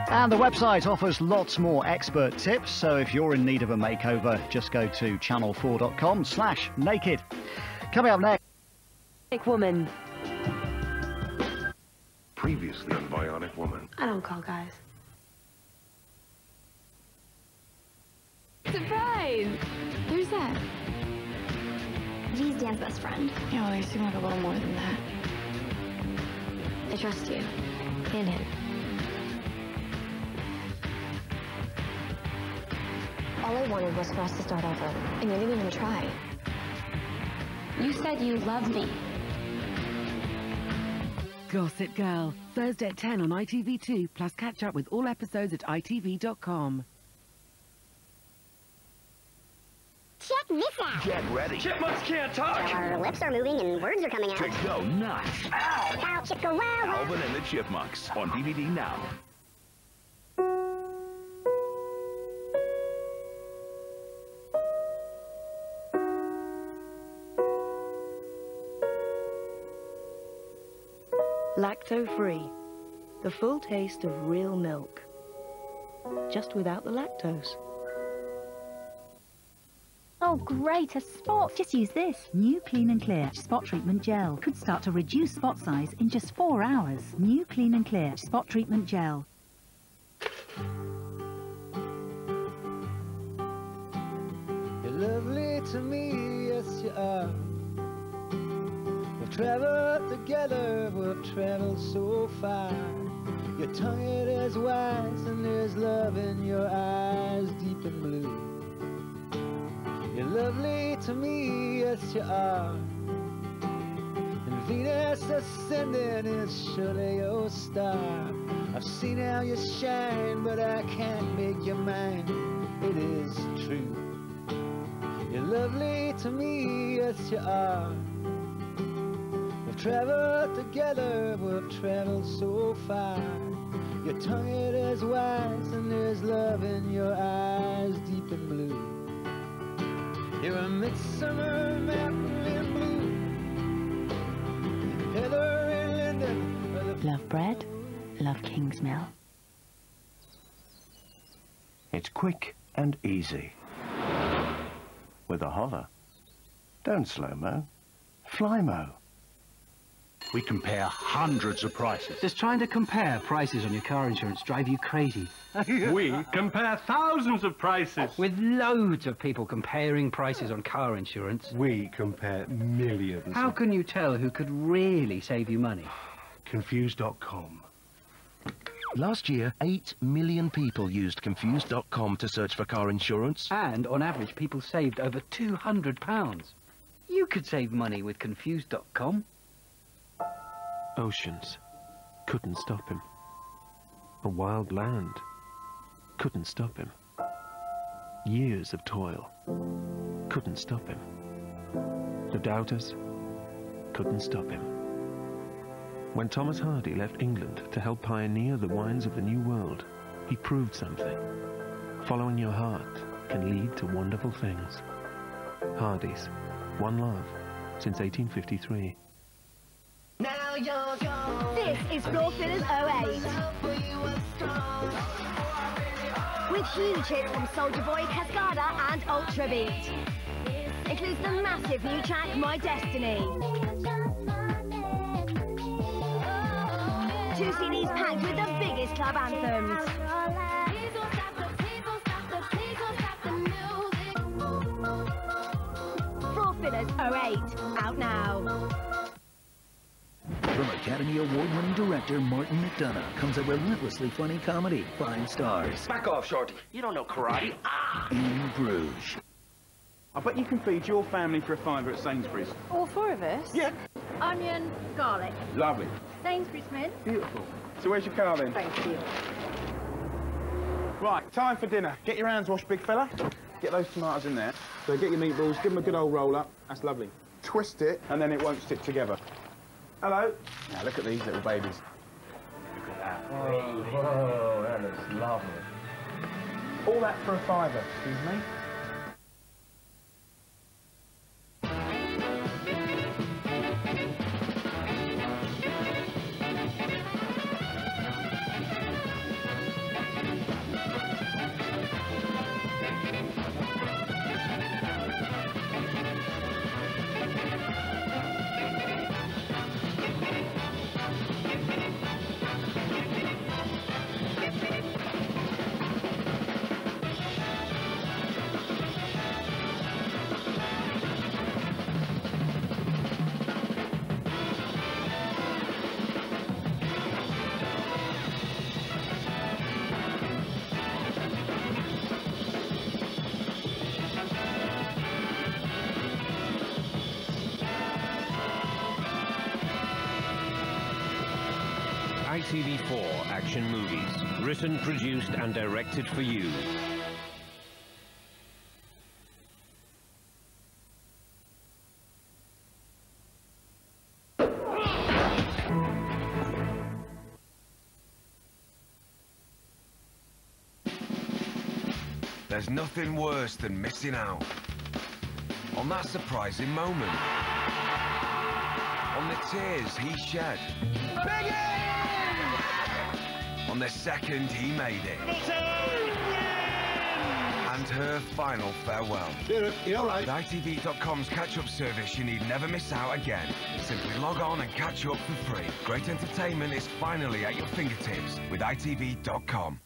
And the website offers lots more expert tips, so if you're in need of a makeover, just go to channel4.com/naked. Coming up next... Woman. Previously on Bionic Woman. I don't call guys. Surprise! Who's that? He's Dan's best friend. Yeah, well, they seem like a little more than that. I trust you. And him. All I wanted was for us to start over, and you didn't even try. You said you love me. Gossip Girl, Thursday at 10 on ITV2, plus catch up with all episodes at ITV.com. Check this out. Get ready. Chipmunks can't talk. Our lips are moving and words are coming out. To go nuts. Ow! Ow, Chip, go wow! Alvin and the Chipmunks on DVD now. Lacto-free. The full taste of real milk. Just without the lactose. Oh, great, a spot. Just use this. New Clean and Clear Spot Treatment Gel. Could start to reduce spot size in just 4 hours. New Clean and Clear Spot Treatment Gel. You're lovely to me, yes you are. We've traveled together, we've traveled so far. Your tongue, it is wise, and there's love in your eyes, deep and blue. You're lovely to me, yes you are. And Venus ascending is surely your star. I've seen how you shine, but I can't make you mine. It is true. You're lovely to me, yes you are. We've traveled together, we've traveled so far. Your tongue, it is wise, and there's love in your eyes, deep and blue. You're a midsummer mountain in blue, heather and linden. Love bread, love Kingsmill. It's quick and easy. With a hover. Don't slow-mo, fly-mo. We compare hundreds of prices. Does trying to compare prices on your car insurance drive you crazy? We compare thousands of prices. With loads of people comparing prices on car insurance. We compare millions. How can you tell who could really save you money? Confused.com. Last year, 8 million people used Confused.com to search for car insurance. And on average, people saved over £200. You could save money with Confused.com. Oceans couldn't stop him. A wild land couldn't stop him. Years of toil couldn't stop him. The doubters couldn't stop him. When Thomas Hardy left England to help pioneer the wines of the New World, he proved something. Following your heart can lead to wonderful things. Hardy's, one love, since 1853. Now you're gone. This is Floor Fillers 08. With huge hits from Soulja Boy, Cascada and Ultra Beat. Includes the massive new track, My Destiny. 2 CDs packed with the biggest club anthems. Floor Fillers 08, out now. From Academy Award-winning director Martin McDonagh comes a relentlessly funny comedy, 5 stars. Back off, Shorty. You don't know karate. In Bruges. I bet you can feed your family for a £5 at Sainsbury's. All 4 of us? Yeah. Onion, garlic. Lovely. Sainsbury's, man. Beautiful. So where's your car then? Thank you. Right, time for dinner. Get your hands washed, big fella. Get those tomatoes in there. So get your meatballs, give them a good old roll up. That's lovely. Twist it, and then it won't stick together. Hello. Now look at these little babies. Look at that. Whoa, that looks lovely. All that for a £5, excuse me. ITV4 action movies. Written, produced and directed for you. There's nothing worse than missing out on that surprising moment, on the tears he shed, on the second he made it, and her final farewell. You all right? With ITV.com's catch-up service, you need never miss out again. Simply log on and catch up for free. Great entertainment is finally at your fingertips with ITV.com.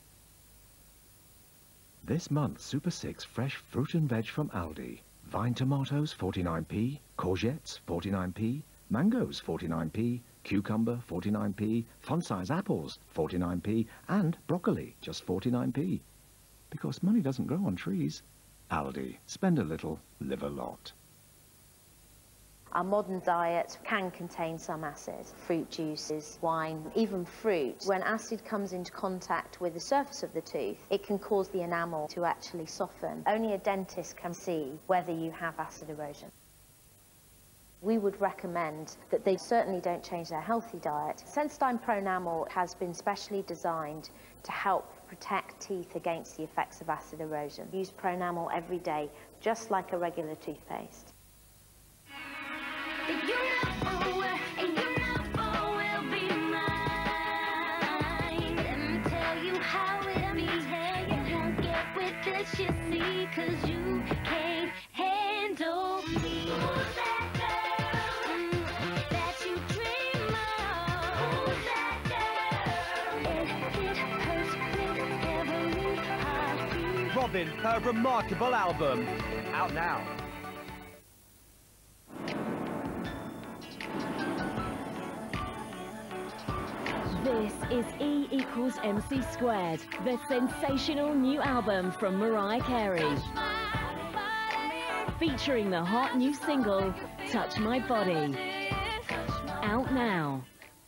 This month, Super 6 fresh fruit and veg from Aldi. Vine tomatoes, 49p. Courgettes, 49p. Mangoes, 49p. Cucumber, 49p. Fun-size apples, 49p. And broccoli, just 49p. Because money doesn't grow on trees. Aldi. Spend a little, live a lot. Our modern diet can contain some acid. Fruit juices, wine, even fruit. When acid comes into contact with the surface of the tooth, it can cause the enamel to actually soften. Only a dentist can see whether you have acid erosion. We would recommend that they certainly don't change their healthy diet. Sensodyne Pronamel has been specially designed to help protect teeth against the effects of acid erosion. Use Pronamel every day, just like a regular toothpaste. Robin, her remarkable album, out now. This is E equals MC squared, the sensational new album from Mariah Carey. Featuring the hot new single, Touch My Body. Out now.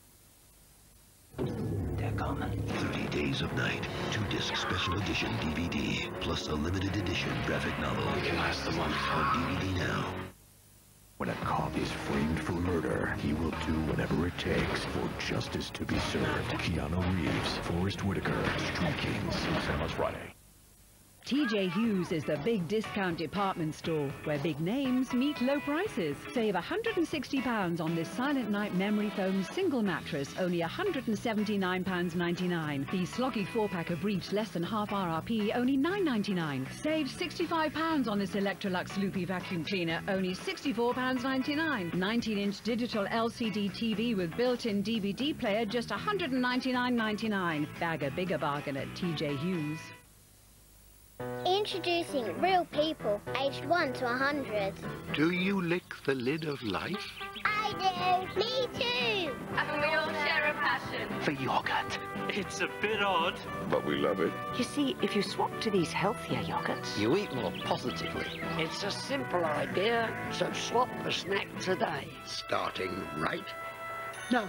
They're coming. 30 Days of Night, 2-disc special edition DVD, plus a limited edition graphic novel. We can last the month. On DVD now. When a cop is framed for murder, he will do whatever it takes for justice to be served. Keanu Reeves, Forrest Whitaker, Street Kings, cinemas Friday. TJ Hughes is the big discount department store where big names meet low prices. Save £160 on this Silent Night memory foam single mattress, only £179.99. The sloggy 4-pack of briefs, less than half RRP, only £9.99. Save £65 on this Electrolux Loopy vacuum cleaner, only £64.99. 19-inch digital LCD TV with built-in DVD player, just £199.99. Bag a bigger bargain at TJ Hughes. Introducing real people, aged 1 to 100. Do you lick the lid of life? I do. Me too. And we all share a passion. For yogurt. It's a bit odd. But we love it. You see, if you swap to these healthier yogurts, you eat more positively. It's a simple idea, so swap a snack today. Starting right now.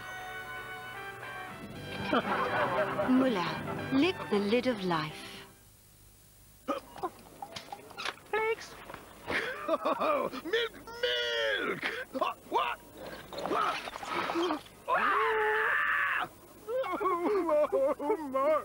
Muller, lick the lid of life. Flakes. Oh, milk, milk! What? Oh, my.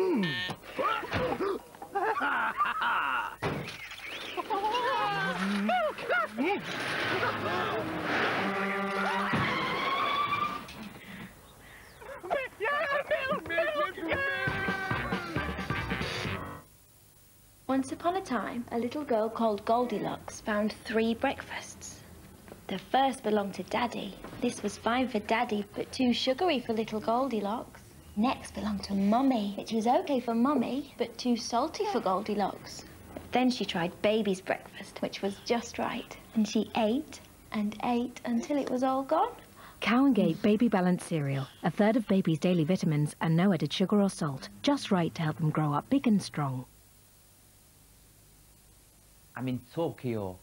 Once upon a time, a little girl called Goldilocks found 3 breakfasts. The first belonged to Daddy. This was fine for Daddy, but too sugary for little Goldilocks. Next belonged to Mummy, which was okay for Mummy, but too salty for Goldilocks. Then she tried Baby's breakfast, which was just right. And she ate and ate until it was all gone. Cow and Gate Baby Balance Cereal. A third of baby's daily vitamins and no added sugar or salt. Just right to help them grow up big and strong. I'm in Tokyo,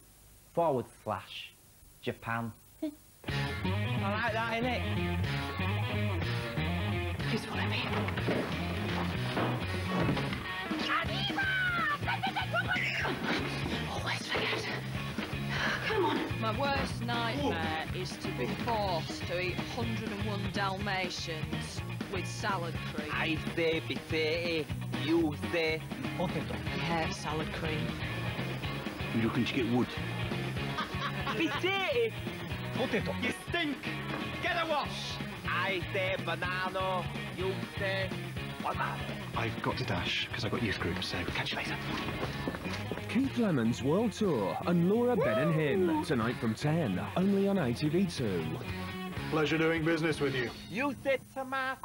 / Japan. I like that, innit? Please follow me. Always forget. Come on. My worst nightmare is to be forced to eat 101 Dalmatians with salad cream. I say potato, you say Potato. I hate salad cream. You're looking to get wood. potato. Potato. You stink. Get a wash. I say banana, you say banana. I've got to dash because I've got youth group, so catch you later. Keith Lemon's World Tour and Laura Ben and Him, tonight from 10, only on ITV2. Pleasure doing business with you. You say tomato.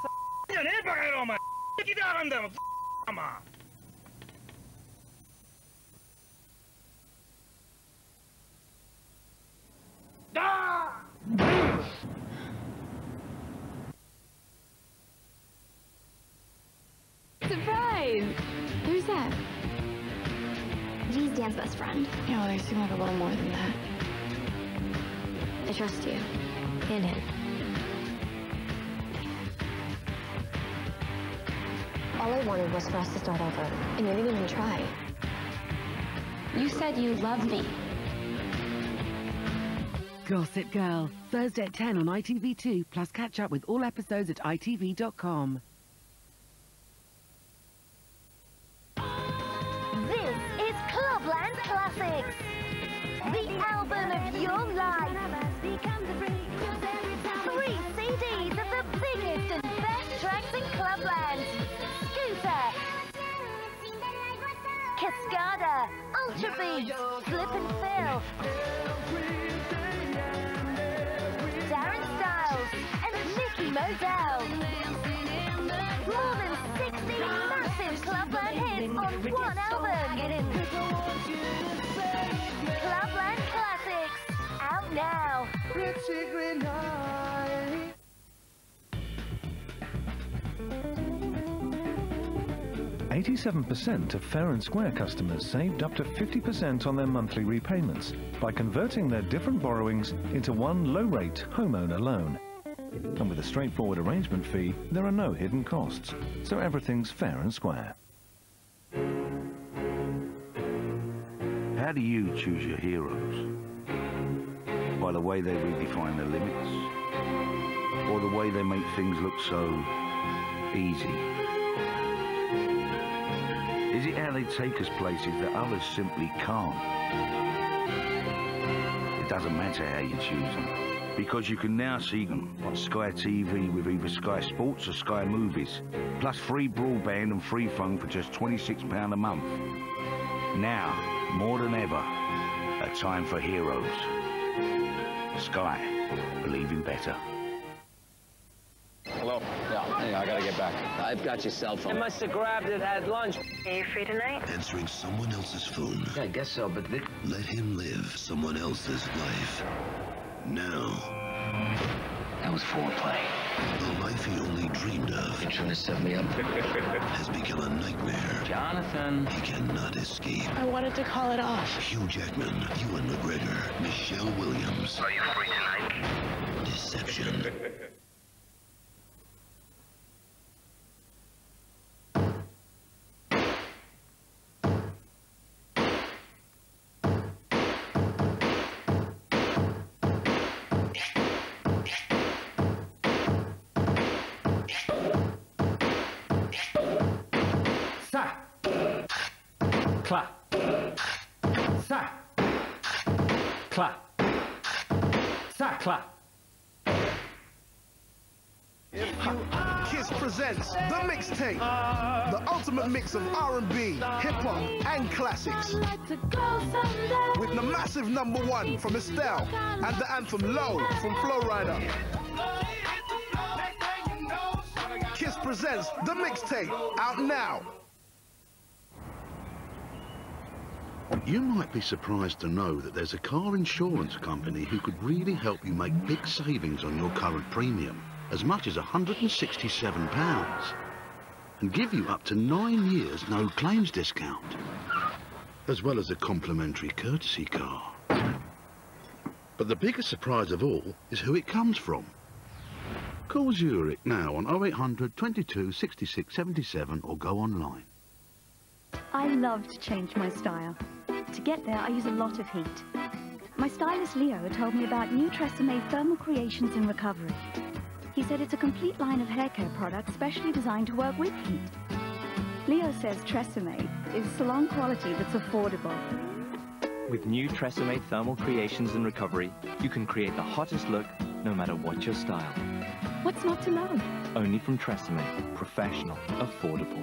Surprise! Who's that? He's Dan's best friend. Yeah, well, they seem like a little more than that. I trust you. And him. All I wanted was for us to start over, and you didn't even try. You said you love me. Gossip Girl, Thursday at 10 on ITV2, plus catch up with all episodes at ITV.com. This is Clubland Classics, the album of your life. 3 CDs of the biggest and best tracks in Clubland. Scooter, Cascada, Ultra Beat, Slip and Fill, Darren Styles, and Mickey Modell. More than 60 massive Clubland hits on one album. Clubland Classics, out now. 87% of Fair and Square customers saved up to 50% on their monthly repayments by converting their different borrowings into one low-rate homeowner loan. And with a straightforward arrangement fee, there are no hidden costs, so everything's fair and square. How do you choose your heroes? By the way they redefine their limits? Or the way they make things look so easy? Is it how they take us places that others simply can't? It doesn't matter how you choose them, because you can now see them on Sky TV with either Sky Sports or Sky Movies, plus free broadband and free phone for just £26 a month. Now, more than ever, a time for heroes. Sky, believe in better. Hello? Yeah, hey, I gotta get back. I've got your cell phone. I must have grabbed it at lunch. Are you free tonight? Answering someone else's phone. Yeah, I guess so, but Let him live someone else's life. Now. that was foreplay. The life he only dreamed of. You trying to set me up? Has become a nightmare. Jonathan. He cannot escape. I wanted to call it off. Hugh Jackman, Ewan McGregor, Michelle Williams. Are you free tonight? Deception. Clap. Sa. Clap. Sa. Clap. Kiss presents The Mixtape, the ultimate mix of R&B, hip-hop, and classics. With the massive #1 from Estelle and the anthem Low from Flow Rider. Kiss presents The Mixtape, out now. You might be surprised to know that there's a car insurance company who could really help you make big savings on your current premium, as much as £167, and give you up to 9 years no claims discount, as well as a complimentary courtesy car. But the biggest surprise of all is who it comes from. Call Zurich now on 0800 22 66 77 or go online. I love to change my style. To get there, I use a lot of heat. My stylist Leo told me about new Tresemme Thermal Creations in Recovery. He said it's a complete line of hair care products specially designed to work with heat. Leo says Tresemme is salon quality that's affordable. With new Tresemme Thermal Creations in Recovery, you can create the hottest look no matter what your style. What's not to love? Only from Tresemme. Professional. Affordable.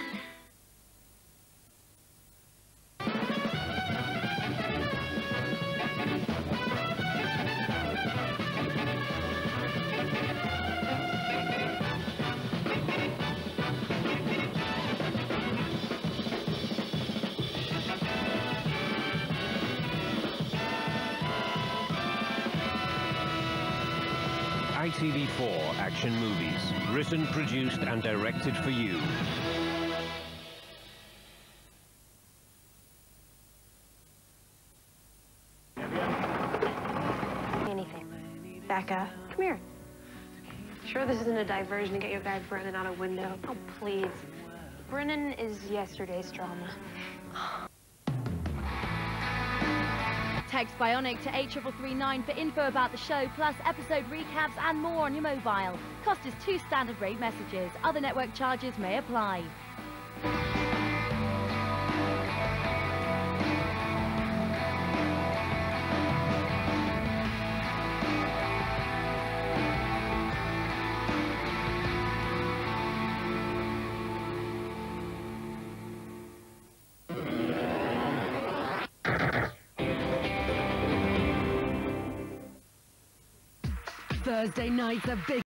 ITV4 action movies, written, produced and directed for you. Anything. Becca, come here. Sure this isn't a diversion to get your guy Brennan out a window? Oh, please. Brennan is yesterday's drama. Text Bionic to 8339 for info about the show, plus episode recaps and more on your mobile. Cost is 2 standard rate messages. Other network charges may apply. Thursday nights are big.